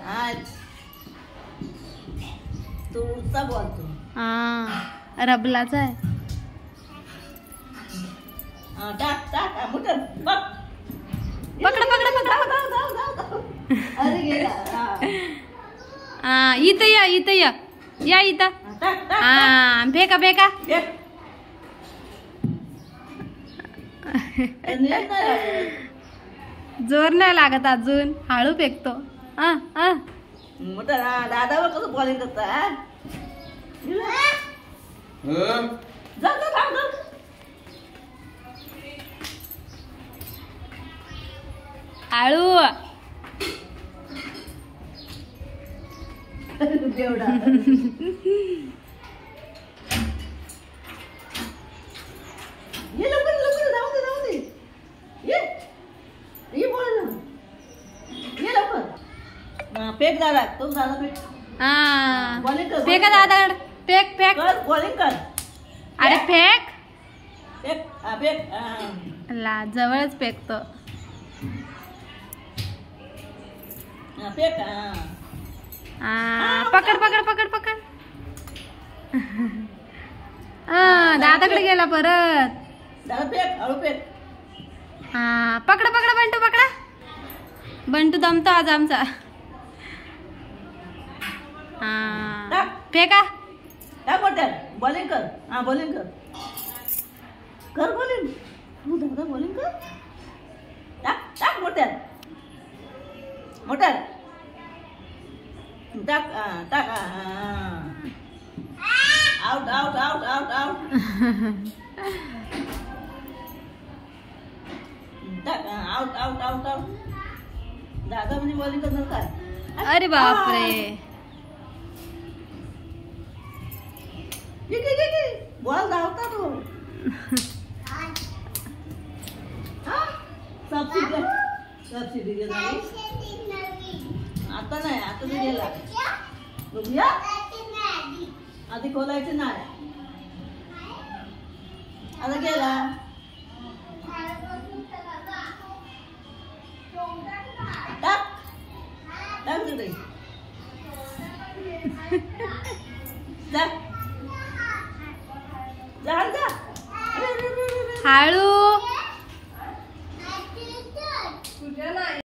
हा तूचा बोलतो. हा रबलाचा आहे. टाक टाक मुठन बघ. पकड पकड पकड. अरे गेला. हा इथं या इथं या या इथं. टाक टाक हा फेका फेका. जोर नाही लागत अजून हळू फेकतो. मोठा दादावर कसं बॉलिंग करता. हळू बेवडा. ये लवकर लवकर जाऊ दे जाऊ दे. ये बोल ये लवकर. फेक दादा तो दादा फेक. हा बॉलिंग कर. फेका दादा फेक फेक. कर बॉलिंग कर. अरे फेक. Fake fake. ला जवळच फेकतो. फेक. पकड पकड पकड पकड. दादाकडे गेला परत. दादा फेक हळू फेक. हा पकड पकड बंटू पकडा. बंटू दमतो आज आमचा. हा फेका. काय मोठ्या बॉलिंग कर. हा बॉलिंग कर. कर बॉलिंग. तू दादा बॉलिंग कर. टाक टाक मोठ्या मोठ्या. टाक टाक. Out out out out out. टाक आउट आउट आउट आउट. दादा म्हणजे बॉलिंग करणार काय. अरे बापरे. बॉल धावता तो. सबसिडी आता नाही आता मी गेला. बघूया आधी खोलायचे नाही. आता गेला. टाक टाक तिकडे. जा जा जा. हळू